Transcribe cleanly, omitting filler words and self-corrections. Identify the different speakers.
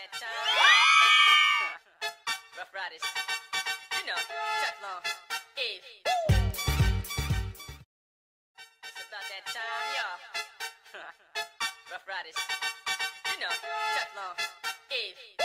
Speaker 1: that time. Rough Riders. You know, Teflon. Eve. It's about that time, y'all. Rough Riders. You know, Teflon. Eve.